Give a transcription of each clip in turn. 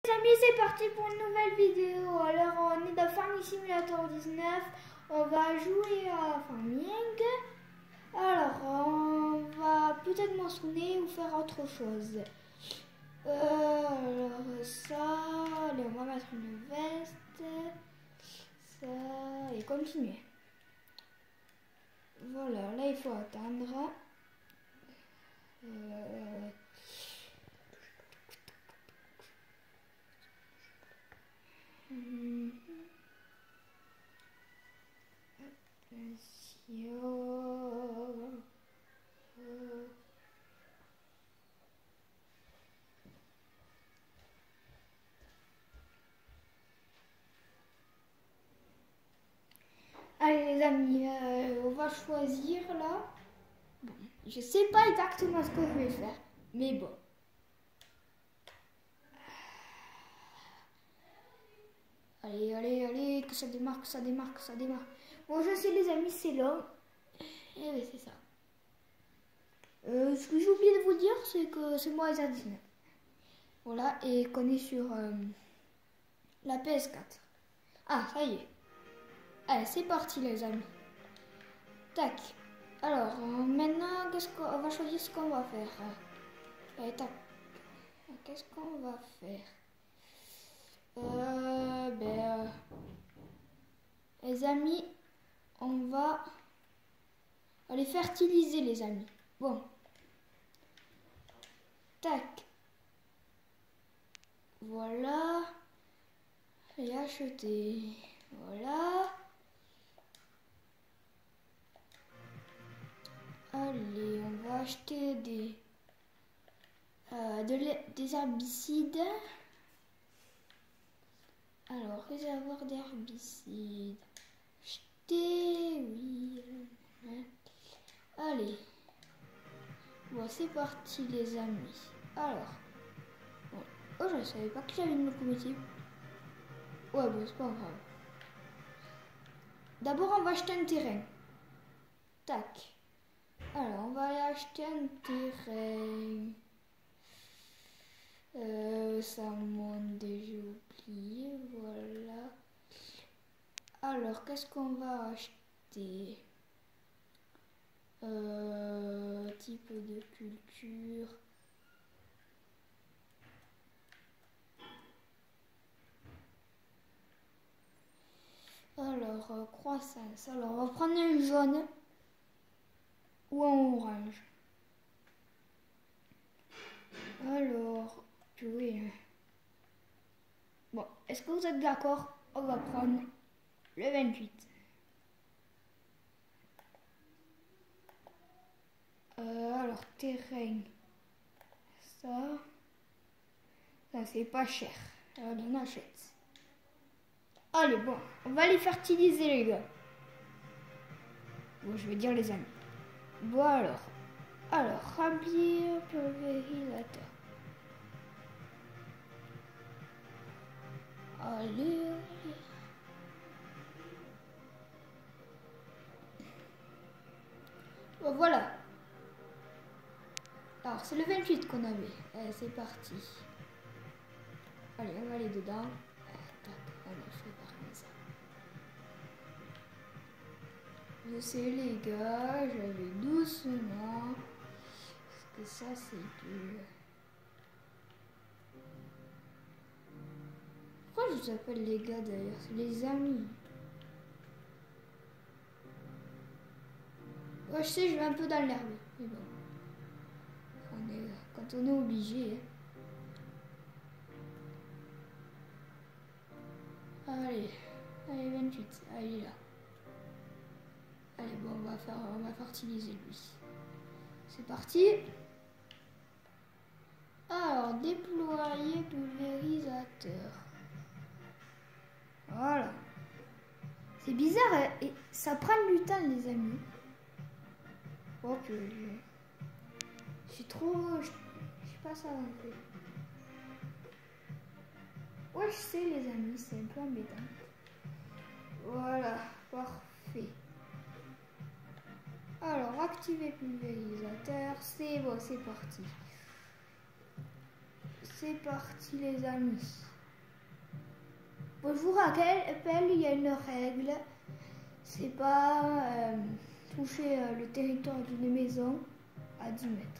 Les amis, c'est parti pour une nouvelle vidéo. Alors, on est dans Farming Simulator 19. On va jouer à Farming. Alors, on va peut-être mentionner ou faire autre chose. Alors, ça. Allez, on va mettre une veste. Ça. Et continuer. Voilà, là, il faut attendre. Allez les amis, on va choisir là. Bon, je sais pas exactement ce que je vais faire, mais bon. Allez, que ça démarre, que ça démarre, que ça démarre. Bon, je sais les amis, c'est là. Et oui, c'est ça. Ce que j'ai oublié de vous dire, c'est que c'est moi ZR19. Voilà, et qu'on est sur la PS4. Ah, ça y est. Allez, c'est parti les amis. Tac. Alors, maintenant, on va choisir ce qu'on va faire. Allez, tac. Qu'est-ce qu'on va faire? Les amis, on va aller fertiliser les amis. Bon. Tac. Voilà. Et acheter. Voilà. Allez, on va acheter des herbicides. Alors, réservoir d'herbicides. Acheter, oui. Allez. Bon, c'est parti les amis. Alors. Bon. Oh, je ne savais pas que j'avais une locomotive. Ouais, bon, c'est pas grave. D'abord, on va acheter un terrain. Tac. Alors, on va aller acheter un terrain. Ça monte déjà oublié. Voilà. Alors, qu'est-ce qu'on va acheter? Type de culture. Alors, croissance. Alors, on va prendre un jaune ou un orange. Alors, oui. Bon, est-ce que vous êtes d'accord? On va prendre le 28. Alors, terrain. Ça c'est pas cher. Alors, on achète. Allez, bon, on va les fertiliser, les gars. Bon, je vais dire les amis. Bon, alors, remplir pulvérisateur. Allez. Bon, voilà. Alors, c'est le 28 qu'on avait. Allez, c'est parti. Allez, on va aller dedans. Tac, allez, je fais par comme ça. Je sais, les gars, je vais doucement. Parce que ça, c'est dur. Pourquoi je vous appelle les gars d'ailleurs? C'est les amis. Ouais, je sais, je vais un peu dans l'herbe. Mais bon. Quand on est obligé. Allez, 28, allez là. Allez, bon, on va fertiliser lui. C'est parti. Alors, déployer pulvérisateur. Voilà. C'est bizarre, et ça prend du temps, les amis. Oh, que je suis trop... Je sais pas ça non plus. Ouais, je sais, les amis, c'est un peu embêtant. Voilà, parfait. Alors, activer pulvérisateur, c'est bon, c'est parti. C'est parti, les amis. Bon, je vous rappelle, il y a une règle. C'est pas toucher le territoire d'une maison à 10 mètres.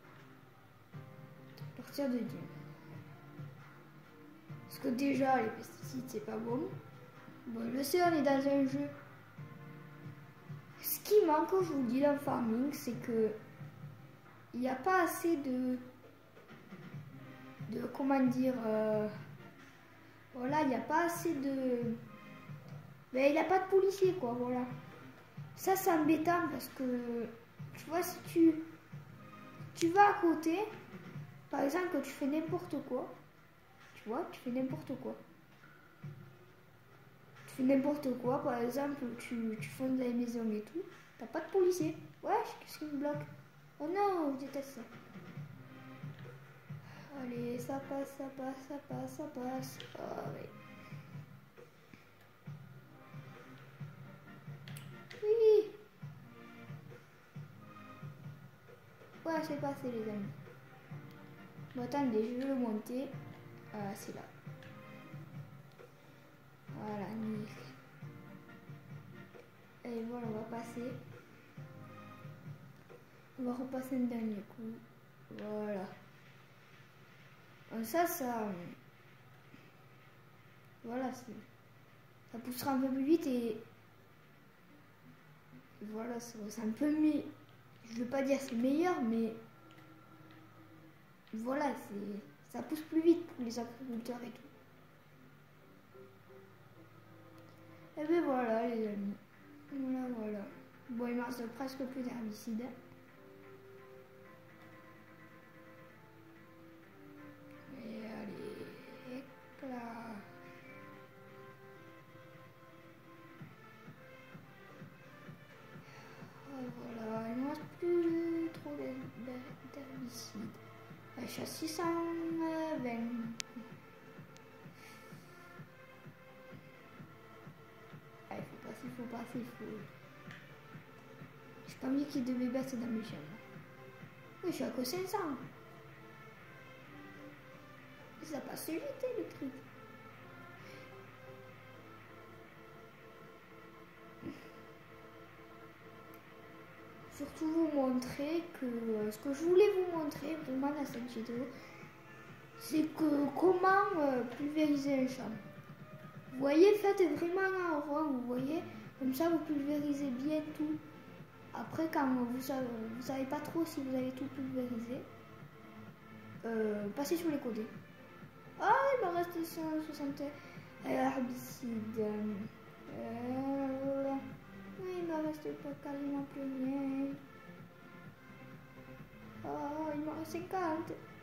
À partir de 10 mètres. Parce que déjà, les pesticides, c'est pas bon. Bon, je sais, on est dans un jeu. Ce qui manque, je vous le dis, dans le farming, c'est que il n'y a pas assez de comment dire, voilà, il n'y a pas assez de, mais il n'y a pas de policiers, quoi, voilà. Ça, c'est embêtant parce que, tu vois, si tu vas à côté, par exemple, que tu fais n'importe quoi, tu vois, tu fais n'importe quoi. Tu fais n'importe quoi, par exemple, tu fondes la maison et tout, t'as pas de policier. Ouais, qu'est-ce qui me bloque? Oh non, je déteste ça. Allez, ça passe, ça passe, ça passe, ça passe. Oh, oui. Oui. Ouais, c'est passé, les amis. Bon, attendez, je vais le monter. C'est là. Voilà, nickel. Et voilà, on va passer. On va repasser un dernier coup. Voilà. Ça, voilà, ça poussera un peu plus vite et voilà, c'est un peu mieux. Je veux pas dire c'est meilleur, mais voilà, ça pousse plus vite pour les agriculteurs et tout. Et bien voilà, les amis. Voilà. Bon, il me reste presque plus d'herbicides. Et allez, hop là. Voilà, il ne me reste plus trop d'herbicides. Je suis à 620. Ah, il faut passer. J'ai pas mis qu'il devait baisser dans mes chaînes. Oui, je suis à que 500. Ça passe vite, le truc. Surtout vous montrer que ce que je voulais vous montrer vraiment dans cette vidéo, c'est que comment pulvériser un champ. Vous voyez, faites vraiment un rond, vous voyez, comme ça vous pulvérisez bien tout. Après, quand vous savez pas trop si vous allez tout pulvériser, passez sur les côtés. Ah, il me reste 160 herbicides. Oui, il me reste pas quasiment plus rien. Oh, il me reste 50.